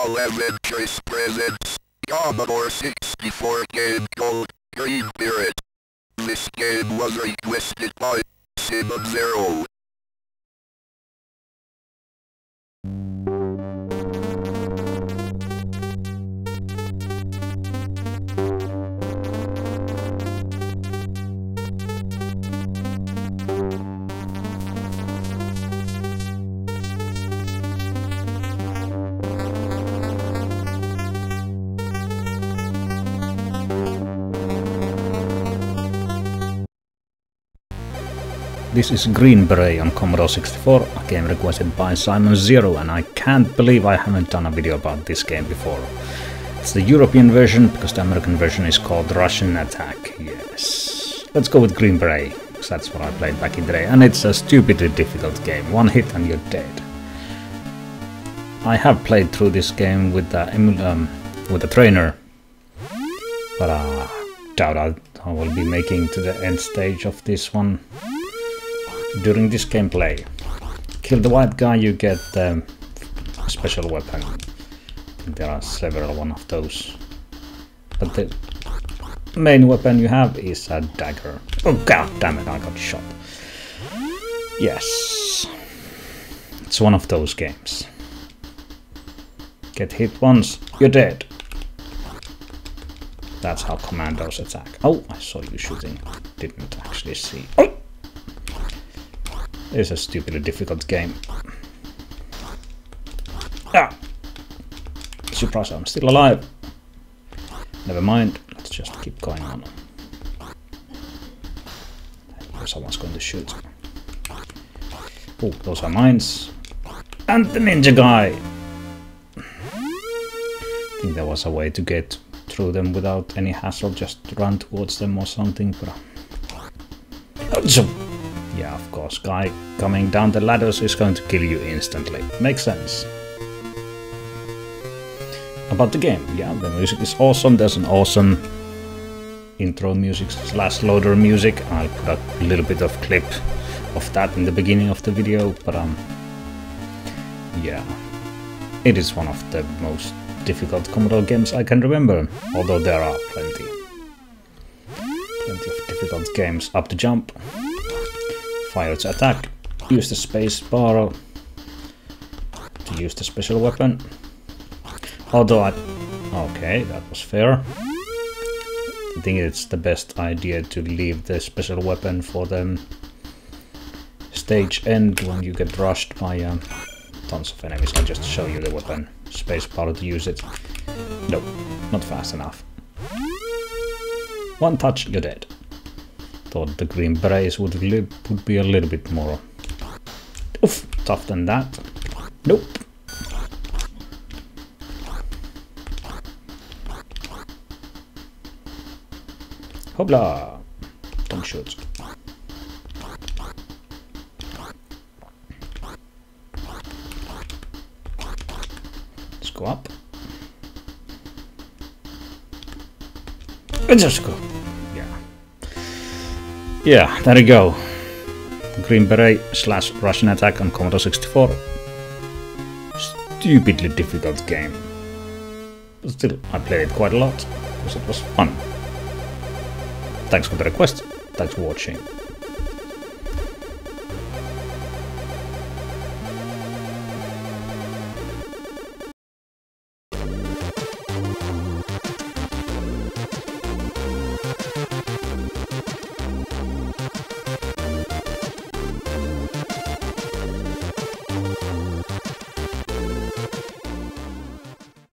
Polaventris presents Commodore 64 game called Green Beret. This game was requested by Simon0. This is Green Beret on Commodore 64, a game requested by Simon0, and I can't believe I haven't done a video about this game before. It's the European version, because the American version is called Russian Attack, yes. Let's go with Green Beret, because that's what I played back in the day, and it's a stupidly difficult game. One hit and you're dead. I have played through this game with the trainer, but I doubt I will be making to the end stage of this one. During this gameplay, kill the white guy, you get a special weapon. I think there are several one of those, but the main weapon you have is a dagger. Oh god damn it, I got shot. Yes, it's one of those games. Get hit once, you're dead. That's how commandos attack. Oh, I saw you shooting, didn't actually see. Oh! It's a stupidly difficult game. Ah! Surprise, I'm still alive. Never mind, let's just keep going on. Someone's going to shoot. Oh, those are mines. And the ninja guy! I think there was a way to get through them without any hassle, just run towards them or something, but... yeah, of course, guy coming down the ladders is going to kill you instantly. Makes sense. About the game, yeah, the music is awesome. There's an awesome intro music / loader music. I'll put a little bit of clip of that in the beginning of the video, but yeah, it is one of the most difficult Commodore games I can remember, although there are plenty of difficult games. Up to jump, fire to attack, use the space bar to use the special weapon. Although okay, that was fair. I think it's the best idea to leave the special weapon for the stage end when you get rushed by tons of enemies. I'll just show you the weapon. Space bar to use it. Nope, not fast enough. One touch, you're dead. Thought the Green Berets would be a little bit more tough than that. Nope. Hopla! Don't shoot. Let's go up. Let's just go. Yeah, there you go. Green Beret / Russian Attack on Commodore 64. Stupidly difficult game. But still, I played it quite a lot because it was fun. Thanks for the request. Thanks for watching.